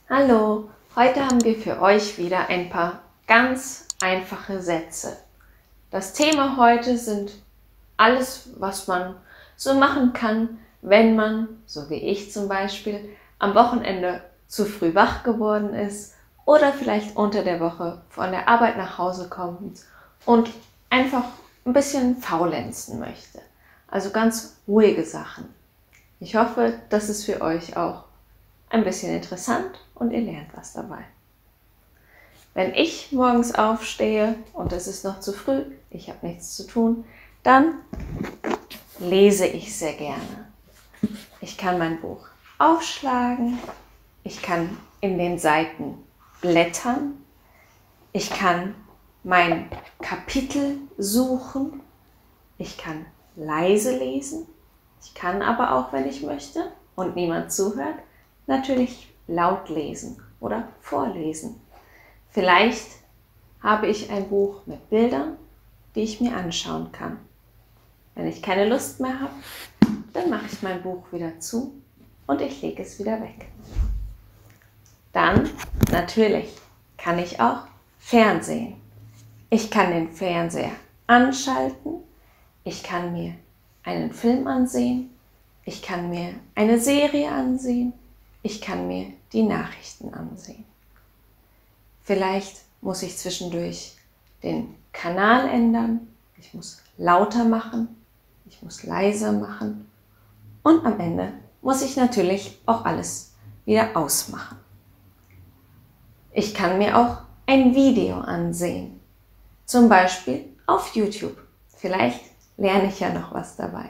Hallo, heute haben wir für euch wieder ein paar ganz einfache Sätze. Das Thema heute sind alles, was man so machen kann, wenn man, so wie ich zum Beispiel, am Wochenende zu früh wach geworden ist oder vielleicht unter der Woche von der Arbeit nach Hause kommt und einfach ein bisschen faulenzen möchte. Also ganz ruhige Sachen. Ich hoffe, das ist für euch auch ein bisschen interessant und ihr lernt was dabei. Wenn ich morgens aufstehe und es ist noch zu früh, ich habe nichts zu tun, dann lese ich sehr gerne. Ich kann mein Buch aufschlagen, ich kann in den Seiten blättern, ich kann mein Kapitel suchen, ich kann leise lesen, ich kann aber auch, wenn ich möchte und niemand zuhört, natürlich laut lesen oder vorlesen. Vielleicht habe ich ein Buch mit Bildern, die ich mir anschauen kann. Wenn ich keine Lust mehr habe, dann mache ich mein Buch wieder zu und ich lege es wieder weg. Dann, natürlich, kann ich auch Fernsehen. Ich kann den Fernseher anschalten, ich kann mir einen Film ansehen, ich kann mir eine Serie ansehen, ich kann mir die Nachrichten ansehen. Vielleicht muss ich zwischendurch den Kanal ändern, ich muss lauter machen, ich muss leiser machen und am Ende muss ich natürlich auch alles wieder ausmachen. Ich kann mir auch ein Video ansehen, zum Beispiel auf YouTube. Vielleicht lerne ich ja noch was dabei.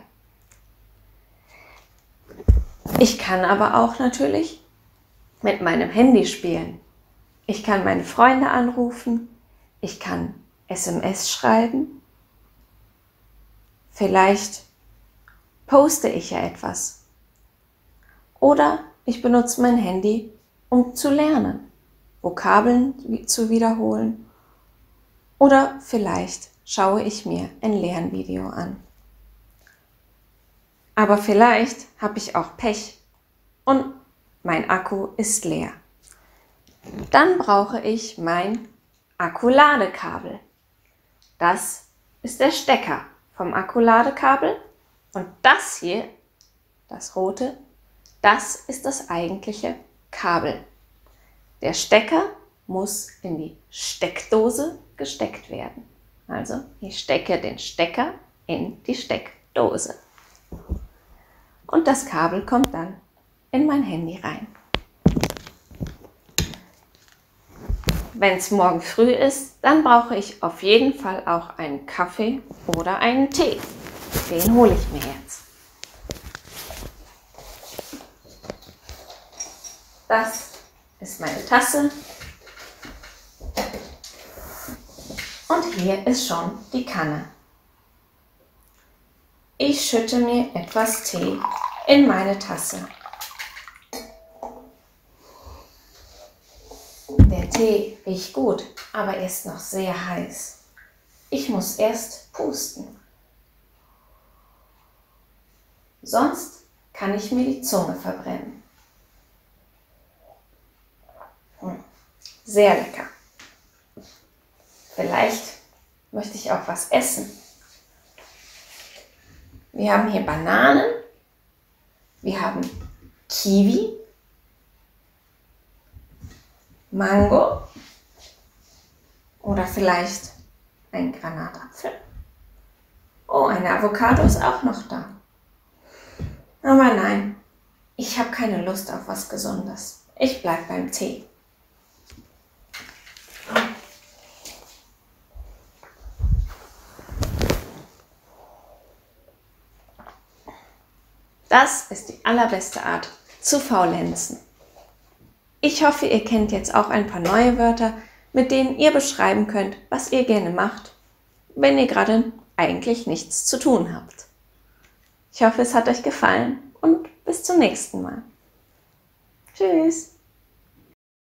Ich kann aber auch natürlich mit meinem Handy spielen. Ich kann meine Freunde anrufen, ich kann SMS schreiben. Vielleicht poste ich ja etwas. Oder ich benutze mein Handy, um zu lernen, Vokabeln zu wiederholen. Oder vielleicht schaue ich mir ein Lernvideo an. Aber vielleicht habe ich auch Pech und mein Akku ist leer. Dann brauche ich mein Akkuladekabel. Das ist der Stecker vom Akkuladekabel und das hier, das rote, das ist das eigentliche Kabel. Der Stecker muss in die Steckdose gesteckt werden. Also ich stecke den Stecker in die Steckdose. Und das Kabel kommt dann in mein Handy rein. Wenn es morgen früh ist, dann brauche ich auf jeden Fall auch einen Kaffee oder einen Tee. Den hole ich mir jetzt. Das ist meine Tasse. Und hier ist schon die Kanne. Ich schütte mir etwas Tee in meine Tasse. Der Tee riecht gut, aber er ist noch sehr heiß. Ich muss erst pusten. Sonst kann ich mir die Zunge verbrennen. Sehr lecker. Vielleicht möchte ich auch was essen. Wir haben hier Bananen, wir haben Kiwi, Mango oder vielleicht ein Granatapfel. Oh, eine Avocado ist auch noch da. Aber nein, ich habe keine Lust auf was Gesundes. Ich bleibe beim Tee. Das ist die allerbeste Art zu faulenzen. Ich hoffe, ihr kennt jetzt auch ein paar neue Wörter, mit denen ihr beschreiben könnt, was ihr gerne macht, wenn ihr gerade eigentlich nichts zu tun habt. Ich hoffe, es hat euch gefallen und bis zum nächsten Mal. Tschüss!